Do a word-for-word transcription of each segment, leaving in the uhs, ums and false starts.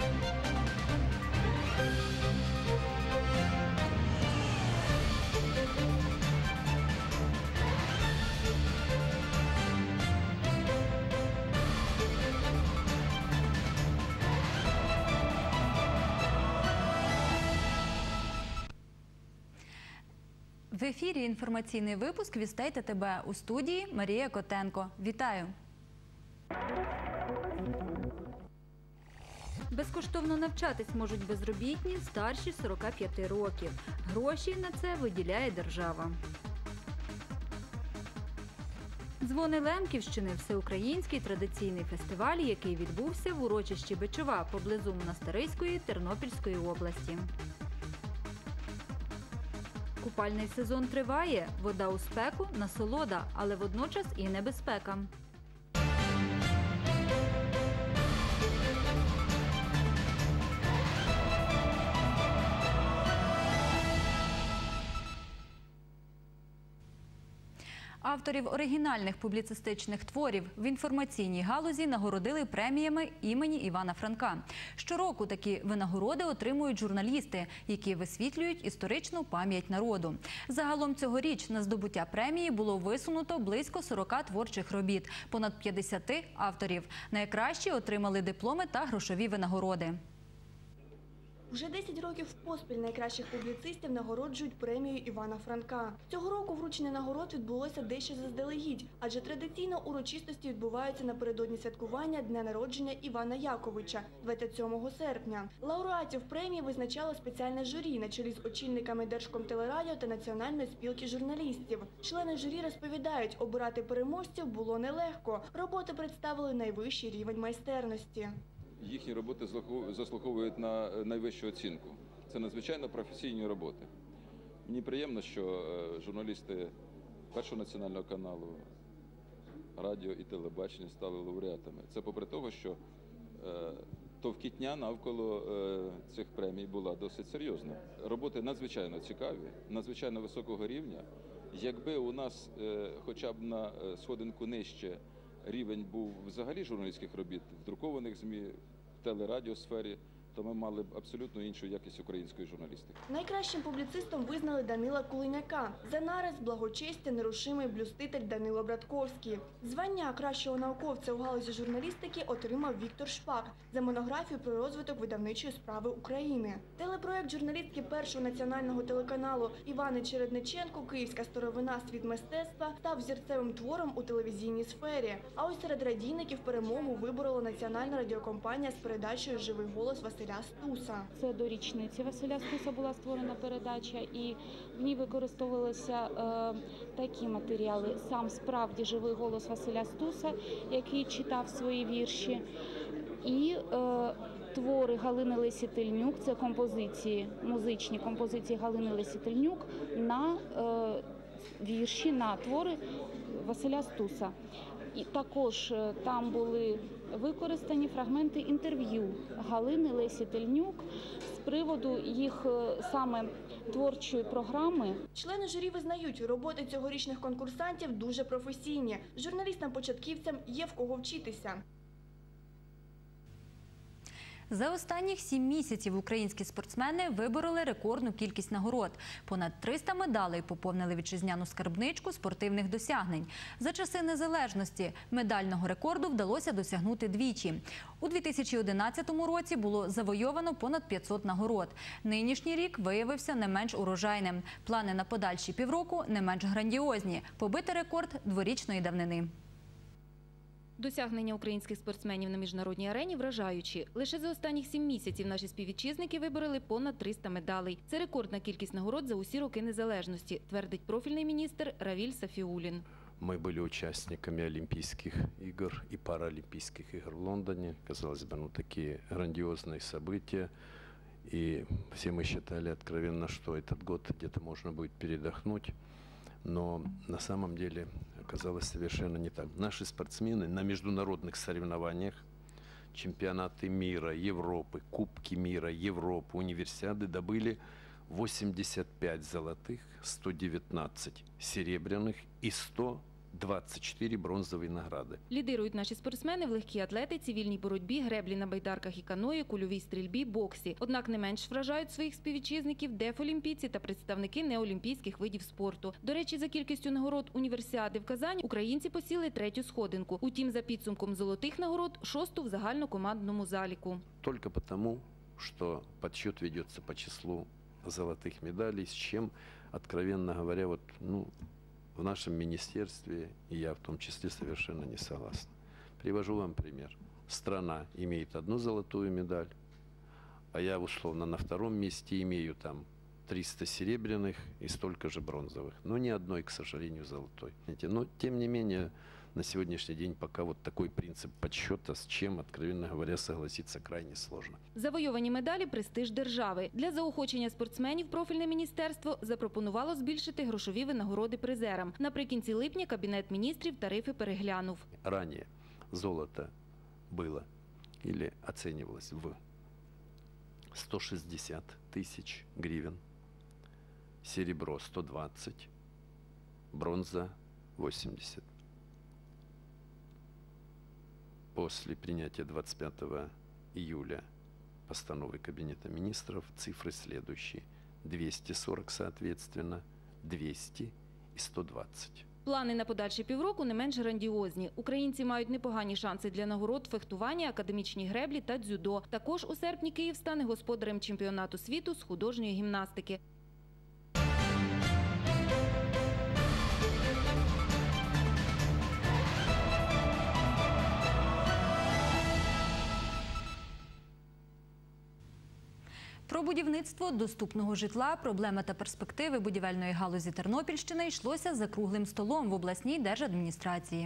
В ефірі інформаційний випуск «Вістей ТТБ», у студії Марія Котенко. Вітаю! Безкоштовно навчатись можуть безробітні старші сорока п'яти років. Гроші на це виділяє держава. Дзвони Лемківщини – всеукраїнський традиційний фестиваль, який відбувся в урочищі Бичова поблизу Монастириської Тернопільської області. Купальний сезон триває. Вода у спеку – насолода, але водночас і небезпека. Авторів оригінальних публіцистичних творів в інформаційній галузі нагородили преміями імені Івана Франка. Щороку такі винагороди отримують журналісти, які висвітлюють історичну пам'ять народу. Загалом цьогоріч на здобуття премії було висунуто близько сорока творчих робіт, понад п'ятдесяти авторів. Найкращі отримали дипломи та грошові винагороди. Уже десять років поспіль найкращих публіцистів нагороджують премією Івана Франка. Цього року вручення нагород відбулося дещо заздалегідь, адже традиційно урочистості відбуваються напередодні святкування дня народження Івана Яковича – двадцять сьомого серпня. Лауреатів премії визначало спеціальне журі на чолі з очільниками Держкомтелерадіо та Національної спілки журналістів. Члени журі розповідають, обирати переможців було нелегко. Роботи представили найвищий рівень майстерності. Їхні роботи заслуговують на найвищу оцінку. Це надзвичайно професійні роботи. Мені приємно, що журналісти Першого національного каналу, радіо і телебачення стали лауреатами. Це попри того, що товкітня навколо цих премій була досить серйозна. Роботи надзвичайно цікаві, надзвичайно високого рівня. Якби у нас хоча б на сходинку нижче рівень був взагалі журналістських робіт в друкованих ЗМІ, в телерадіосфері, то ми мали б абсолютно іншу якість української журналістики. Найкращим публіцистом визнали Данила Кулиняка. За нарис благочестя нерушимий блюститель Данило Братковський. Звання кращого науковця у галузі журналістики отримав Віктор Шпак за монографію про розвиток видавничої справи України. Телепроект журналістки Першого національного телеканалу Івани Чередниченко «Київська старовина. Світ мистецтва» став зірцевим твором у телевізійній сфері. А ось серед радійників перемогу виборола національна радіокомпанія з передачею «Живий голос» Василя Стуса. Це до річниці Василя Стуса була створена передача, і в ній використовувалися е, такі матеріали. Сам справді живий голос Василя Стуса, який читав свої вірші, і е, твори Галини Лесі Тельнюк, це композиції, музичні композиції Галини Лесі Тельнюк на е, вірші, на твори Василя Стуса. І також там були використані фрагменти інтерв'ю Галини Лесі Тельнюк з приводу їх саме творчої програми. Члени журі визнають, роботи цьогорічних конкурсантів дуже професійні. Журналістам-початківцям є в кого вчитися. За останніх сім місяців українські спортсмени вибороли рекордну кількість нагород. Понад триста медалей поповнили вітчизняну скарбничку спортивних досягнень. За часи незалежності медального рекорду вдалося досягнути двічі. У дві тисячі одинадцятому році було завойовано понад п'ятсот нагород. Нинішній рік виявився не менш урожайним. Плани на подальші півроку не менш грандіозні. Побити рекорд дворічної давнини. Досягнення українських спортсменів на міжнародній арені вражаючі. Лише за останніх сім місяців наші співвітчизники вибороли понад триста медалей. Це рекордна кількість нагород за усі роки незалежності, твердить профільний міністр Равіль Сафіулін. Мы были участниками Олимпийских игр и Паралимпийских игр в Лондоне. Казалось бы, ну такие грандиозные события. И все мы считали откровенно, что этот год где-то можно будет передохнуть. Но на самом деле оказалось совершенно не так. Наши спортсмены на международных соревнованиях, чемпионаты мира, Европы, Кубки мира, Европы, универсиады добыли восемьдесят пять золотых, сто девятнадцать серебряных и сто двадцать четыре бронзовые награды. Лідирують наші спортсмени в легкій атлетиці, вільній боротьбі, греблі на байдарках і каної, кульовій стрільбі, боксі. Однак не менш вражають своїх співвітчизників дефолімпійці та представники неолімпійських видів спорту. До речі, за кількістю нагород універсіади в Казані українці посіли третю сходинку. Утім, за підсумком золотих нагород – шосту в загальнокомандному заліку. Только потому, что подсчет ведется по числу золотых медалей, с чем, откровенно говоря, вот, ну, в нашем министерстве, и я в том числе, совершенно не согласен. Привожу вам пример. Страна имеет одну золотую медаль, а я условно на втором месте имею там триста серебряных и столько же бронзовых. Но ни одной, к сожалению, золотой. Но, тем не менее, на сегодняшний день пока вот такой принцип подсчета, с чем, откровенно говоря, согласиться крайне сложно. Завойовані медалі – престиж держави. Для заохочення спортсменів профільне міністерство запропонувало збільшити грошові винагороди призерам. Наприкінці липня Кабінет міністрів тарифи переглянув. Ранее золото было или оценивалось в сто шестьдесят тысяч гривен, серебро сто двадцать, бронза восемьдесят. После принятия двадцать пятого июля постановы Кабинета министров цифры следующие. двести сорок соответственно, двести и сто двадцать. Плани на подальші півроку не менш грандіозні. Українці мають непогані шанси для нагород фехтування, академічні греблі та дзюдо. Також у серпні Київ стане господарем чемпіонату світу з художньої гімнастики. Про будівництво доступного житла, проблеми та перспективи будівельної галузі Тернопільщини йшлося за круглим столом в обласній держадміністрації.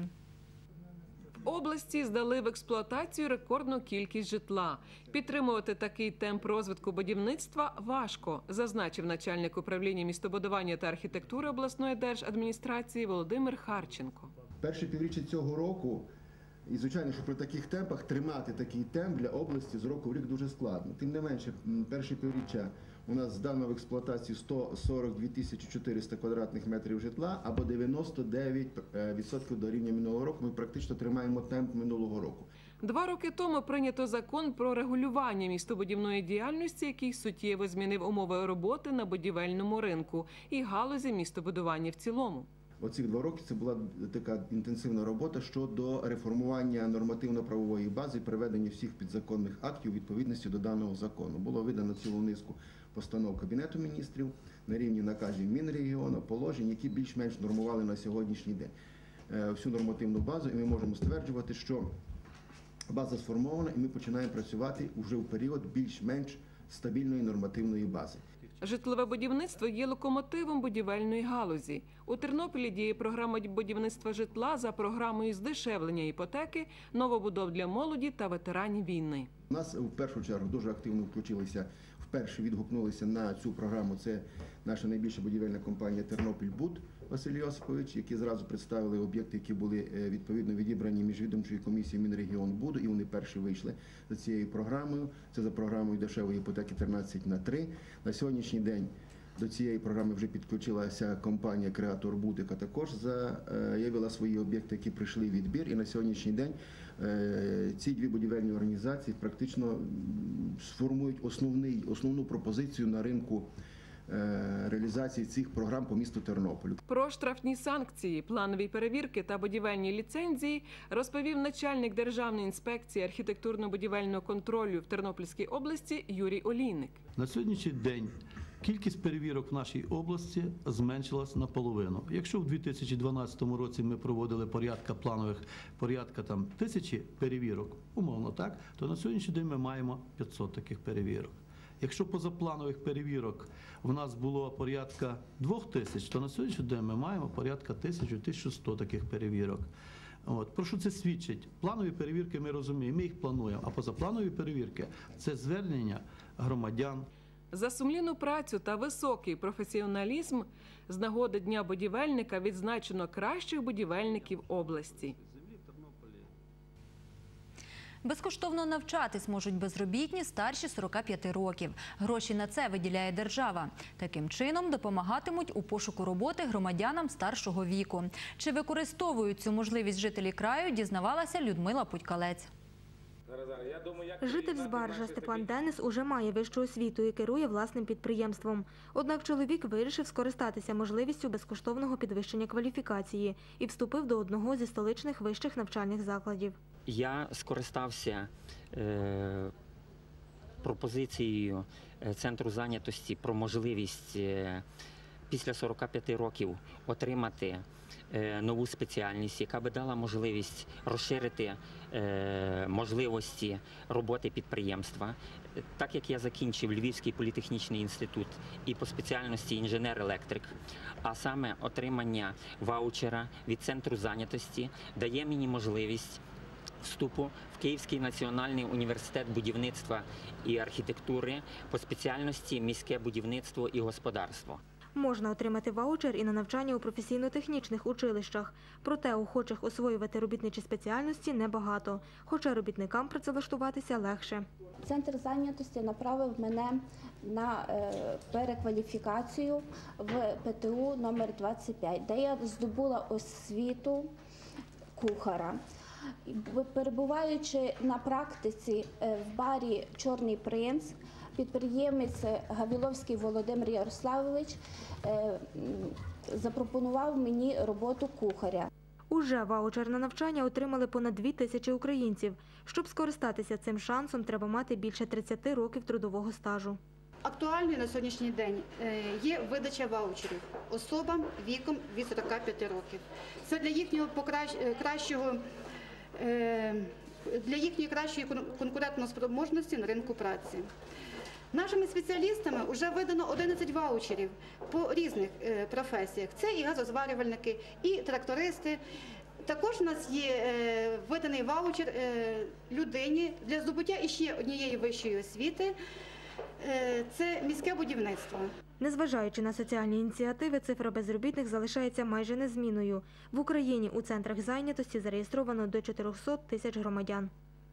В області здали в експлуатацію рекордну кількість житла. Підтримувати такий темп розвитку будівництва важко, зазначив начальник управління містобудування та архітектури обласної держадміністрації Володимир Харченко. Перше півріччя цього року, і звичайно, що при таких темпах тримати такий темп для області з року в рік дуже складно. Тим не менше, перше півріччя у нас здано в експлуатацію сто сорок дві тисячі чотириста квадратних метрів житла, або дев'яносто дев'ять відсотків до рівня минулого року. Ми практично тримаємо темп минулого року. Два роки тому прийнято закон про регулювання містобудівної діяльності, який суттєво змінив умови роботи на будівельному ринку і галузі містобудування в цілому. Оці два роки це була така інтенсивна робота щодо реформування нормативно-правової бази і приведення всіх підзаконних актів у відповідності до даного закону. Було видано цілу низку постанов Кабінету міністрів на рівні наказів Мінрегіону, положень, які більш-менш нормували на сьогоднішній день всю нормативну базу. І ми можемо стверджувати, що база сформована і ми починаємо працювати вже в період більш-менш стабільної нормативної бази. Житлове будівництво є локомотивом будівельної галузі. У Тернополі діє програма будівництва житла за програмою здешевлення іпотеки, новобудов для молоді та ветеранів війни. У нас в першу чергу дуже активно включилися, вперше відгукнулися на цю програму. Це наша найбільша будівельна компанія «Тернопільбуд» Василь Йосипович, які зразу представили об'єкти, які були відповідно відібрані міжвідомчою комісією Мінрегіонбуду, і вони перші вийшли за цією програмою. Це за програмою дешевої іпотеки тринадцять на три. На сьогоднішній день до цієї програми вже підключилася компанія «Креаторбуд», яка також заявила свої об'єкти, які прийшли в відбір. І на сьогоднішній день ці дві будівельні організації практично сформують основний, основну пропозицію на ринку реалізації цих програм по місту Тернополю. Про штрафні санкції, планові перевірки та будівельні ліцензії розповів начальник Державної інспекції архітектурно-будівельного контролю в Тернопільській області Юрій Олійник. На сьогоднішній день кількість перевірок в нашій області зменшилась наполовину. Якщо в дві тисячі дванадцятому році ми проводили порядка планових, порядка там тисячі перевірок, умовно так, то на сьогоднішній день ми маємо п'ятсот таких перевірок. Якщо позапланових перевірок в нас було порядка двох тисяч, то на сьогоднішній день ми маємо порядка тисячу - тисячу сто таких перевірок. От. Про що це свідчить? Планові перевірки ми розуміємо, ми їх плануємо, а позапланові перевірки – це звернення громадян. За сумлінну працю та високий професіоналізм з нагоди Дня будівельника відзначено кращих будівельників області. Безкоштовно навчатись можуть безробітні старші сорока п'яти років. Гроші на це виділяє держава. Таким чином допомагатимуть у пошуку роботи громадянам старшого віку. Чи використовують цю можливість жителі краю, дізнавалася Людмила Путькалець. Житель з Баржа Степан Денис уже має вищу освіту і керує власним підприємством. Однак чоловік вирішив скористатися можливістю безкоштовного підвищення кваліфікації і вступив до одного зі столичних вищих навчальних закладів. Я скористався е, пропозицією Центру зайнятості про можливість е, після сорока п'яти років отримати е, нову спеціальність, яка би дала можливість розширити е, можливості роботи підприємства. Так як я закінчив Львівський політехнічний інститут і по спеціальності інженер-електрик, а саме отримання ваучера від Центру зайнятості дає мені можливість вступу в Київський національний університет будівництва і архітектури по спеціальності міське будівництво і господарство. Можна отримати ваучер і на навчання у професійно-технічних училищах. Проте охочих освоювати робітничі спеціальності небагато, хоча робітникам працевлаштуватися легше. Центр зайнятості направив мене на перекваліфікацію в ПТУ номер двадцять п'ять, де я здобула освіту кухара. Перебуваючи на практиці в барі «Чорний принц», підприємець Гавіловський Володимир Ярославович запропонував мені роботу кухаря. Уже ваучер на навчання отримали понад дві тисячі українців. Щоб скористатися цим шансом, треба мати більше тридцяти років трудового стажу. Актуальною на сьогоднішній день є видача ваучерів особам віком від сорока п'яти років. Це для їхнього кращого для їхньої кращої конкурентоспроможності на ринку праці. Нашими спеціалістами вже видано одинадцять ваучерів по різних професіях. Це і газозварювальники, і трактористи. Також у нас є виданий ваучер людині для здобуття іще однієї вищої освіти. Це міське будівництво. Незважаючи на соціальні ініціативи, цифра безробітних залишається майже незмінною. В Україні у центрах зайнятості зареєстровано до чотирьохсот тисяч громадян.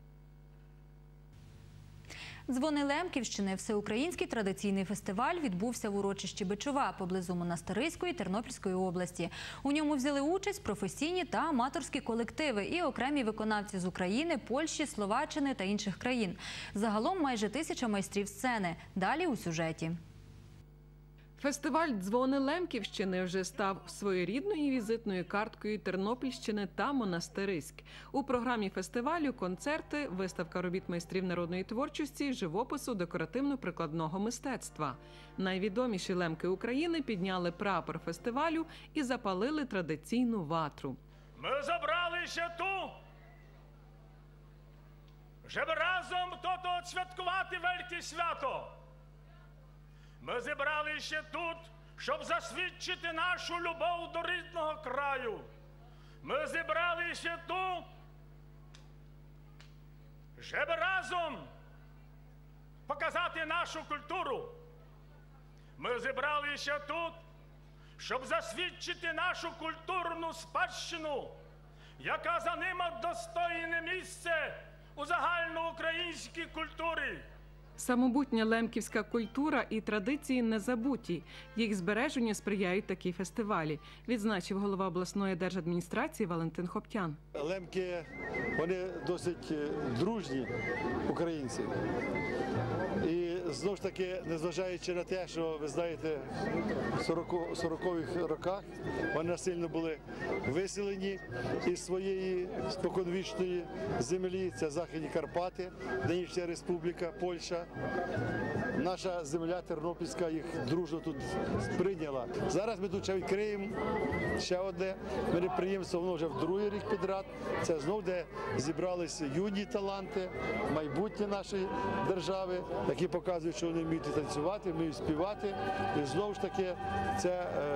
Дзвони Лемківщини – всеукраїнський традиційний фестиваль відбувся в урочищі Бичова поблизу Монастириської Тернопільської області. У ньому взяли участь професійні та аматорські колективи і окремі виконавці з України, Польщі, Словаччини та інших країн. Загалом майже тисяча майстрів сцени. Далі у сюжеті. Фестиваль «Дзвони Лемківщини» вже став своєрідною візитною карткою Тернопільщини та Монастириськ. У програмі фестивалю концерти, виставка робіт майстрів народної творчості, живопису, декоративно-прикладного мистецтва. Найвідоміші лемки України підняли прапор фестивалю і запалили традиційну ватру. Ми забралися тут, щоб разом тут відсвяткувати велике свято. Ми зібралися тут, щоб засвідчити нашу любов до рідного краю. Ми зібралися тут, щоб разом показати нашу культуру. Ми зібралися тут, щоб засвідчити нашу культурну спадщину, яка займає достойне місце у загальноукраїнській культурі. Самобутня лемківська культура і традиції не забуті. Їх збереженню сприяють такі фестивалі, відзначив голова обласної держадміністрації Валентин Хоптян. Лемки, вони досить дружні українці. І знову ж таки, незважаючи на те, що, ви знаєте, в сорокових роках вони сильно були виселені із своєї споконвічної землі, це Західні Карпати, нинішня Республіка Польща. Наша земля Тернопільська їх дружно тут сприйняла. Зараз ми тут ще відкриємо ще одне підприємство, воно вже в другий рік підряд. Це знову, де зібралися юні таланти, майбутнє нашої держави, які показують, що вони вміють танцювати, вміють співати. І знову ж таки, це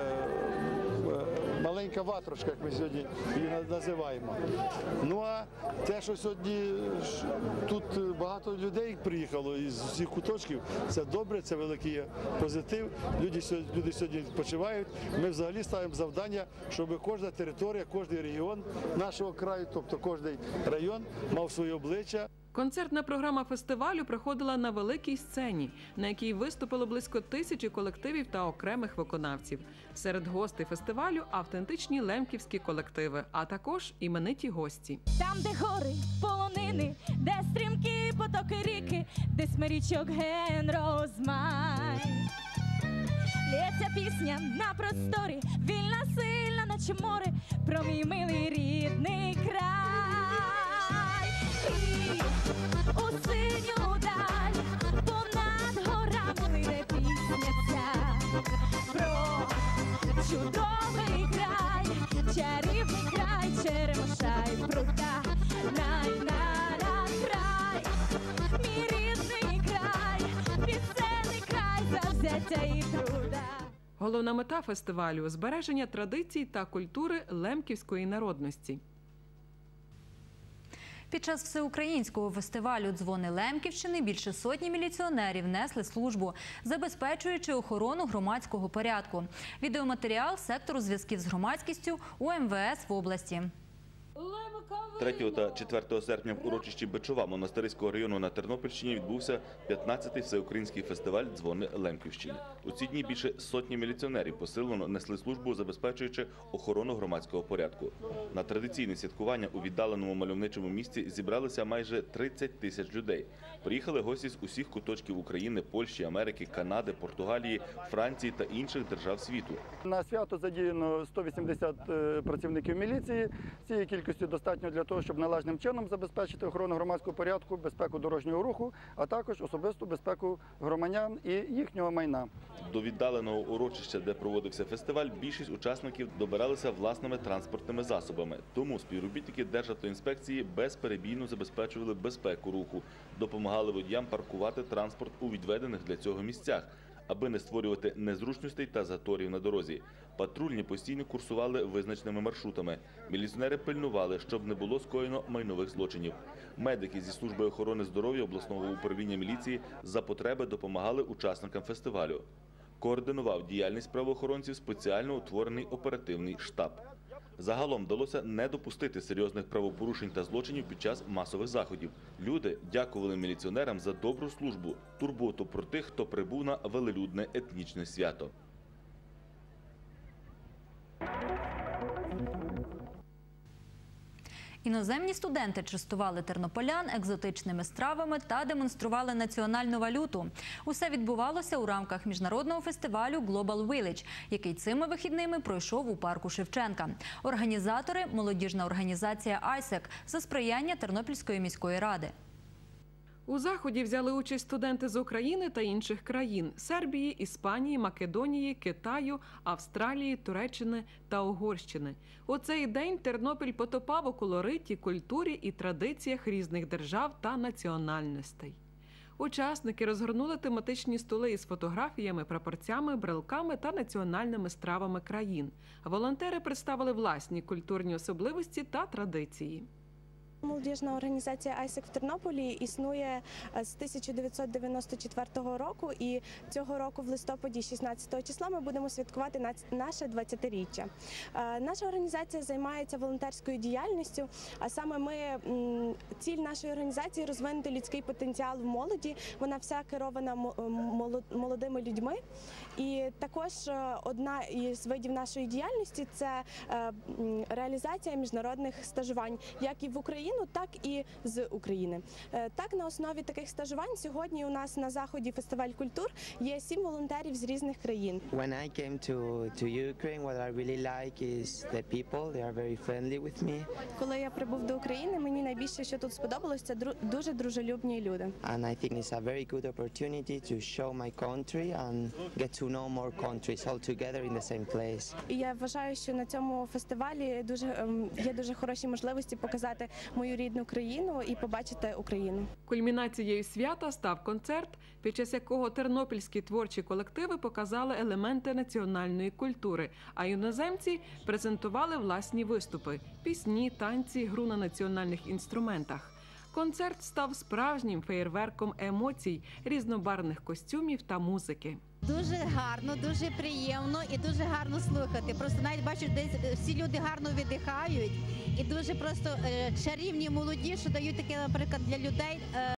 е, маленька ватрушка, як ми сьогодні її називаємо. Ну а те, що сьогодні тут багато людей приїхало із усіх куточків, це добре, це великий позитив. Люди сьогодні, люди сьогодні відпочивають. Ми взагалі ставимо завдання, щоб кожна територія, кожен регіон нашого краю, тобто кожен район, мав своє обличчя. Концертна програма фестивалю проходила на великій сцені, на якій виступило близько тисячі колективів та окремих виконавців. Серед гостей фестивалю – автентичні лемківські колективи, а також імениті гості. Там, де гори, полонини, де стрімкі потоки ріки, де смирічок ген розмай. Лється пісня на просторі, вільна, сильна, наче море, про мій милий рідний край. І у синю даль понад горами лине пісня ця про чудовий край, чарівний край, Черемоша й пруда, най-на-на край, мій рідний край, пісенний край завзяття і труда. Головна мета фестивалю – збереження традицій та культури лемківської народності. Під час всеукраїнського фестивалю «Дзвони Лемківщини» більше сотні міліціонерів несли службу, забезпечуючи охорону громадського порядку. Відеоматеріал сектору зв'язків з громадськістю у ем ве ес в області. третього та четвертого серпня в урочищі Бичова Монастириського району на Тернопільщині відбувся п'ятнадцятий всеукраїнський фестиваль «Дзвони Лемківщини». У ці дні більше сотні міліціонерів посилено несли службу, забезпечуючи охорону громадського порядку. На традиційне святкування у віддаленому мальовничому місті зібралися майже тридцять тисяч людей. Приїхали гості з усіх куточків України, Польщі, Америки, Канади, Португалії, Франції та інших держав світу. На свято задіяно сто вісімдесят працівників міліції. Цієї кількості достатньо для того, щоб належним чином забезпечити охорону громадського порядку, безпеку дорожнього руху, а також особисту безпеку громадян і їхнього майна. До віддаленого урочища, де проводився фестиваль, більшість учасників добиралися власними транспортними засобами. Тому співробітники Державтоінспекції безперебійно забезпечували безпеку руху, допомагали водіям паркувати транспорт у відведених для цього місцях, аби не створювати незручностей та заторів на дорозі. Патрульні постійно курсували визначеними маршрутами. Міліціонери пильнували, щоб не було скоєно майнових злочинів. Медики зі служби охорони здоров'я обласного управління міліції за потреби допомагали учасникам фестивалю. Координував діяльність правоохоронців спеціально утворений оперативний штаб. Загалом вдалося не допустити серйозних правопорушень та злочинів під час масових заходів. Люди дякували міліціонерам за добру службу, турботу про тих, хто прибув на велелюдне етнічне свято. Іноземні студенти частували тернополян екзотичними стравами та демонстрували національну валюту. Усе відбувалося у рамках міжнародного фестивалю Global Village, який цими вихідними пройшов у парку Шевченка. Організатори – молодіжна організація «Айсек» за сприяння Тернопільської міської ради. У заході взяли участь студенти з України та інших країн – Сербії, Іспанії, Македонії, Китаю, Австралії, Туреччини та Угорщини. У цей день Тернопіль потопав у колориті, культурі і традиціях різних держав та національностей. Учасники розгорнули тематичні столи із фотографіями, прапорцями, брелками та національними стравами країн. Волонтери представили власні культурні особливості та традиції. Молодіжна організація «Айсек» в Тернополі існує з тисяча дев'ятсот дев'яносто четвертого року, і цього року в листопаді шістнадцятого числа ми будемо святкувати наше двадцятиріччя. Наша організація займається волонтерською діяльністю, а саме ми, ціль нашої організації – розвинути людський потенціал в молоді. Вона вся керована молодими людьми. І також одна із видів нашої діяльності – це реалізація міжнародних стажувань, як і в Україні, так і з України. Так, на основі таких стажувань сьогодні у нас на заході фестиваль культур є сім волонтерів з різних країн. When I came to to Ukraine, what I really like is the people. They are very friendly with me. Коли я прибув до України, мені найбільше, що тут сподобалося, це дуже дружелюбні люди. And I think it's a very good opportunity to show my country and get to know more countries all together in the same place. І я вважаю, що на цьому фестивалі дуже є дуже хороші можливості показати мою рідну країну і побачити Україну. Кульмінацією свята став концерт, під час якого тернопільські творчі колективи показали елементи національної культури, а іноземці презентували власні виступи – пісні, танці, гру на національних інструментах. Концерт став справжнім феєрверком емоцій, різнобарвних костюмів та музики. Дуже гарно, дуже приємно і дуже гарно слухати. Просто навіть бачу, десь всі люди гарно видихають і дуже просто е, чарівні, молоді, що дають таке, наприклад, для людей. Е,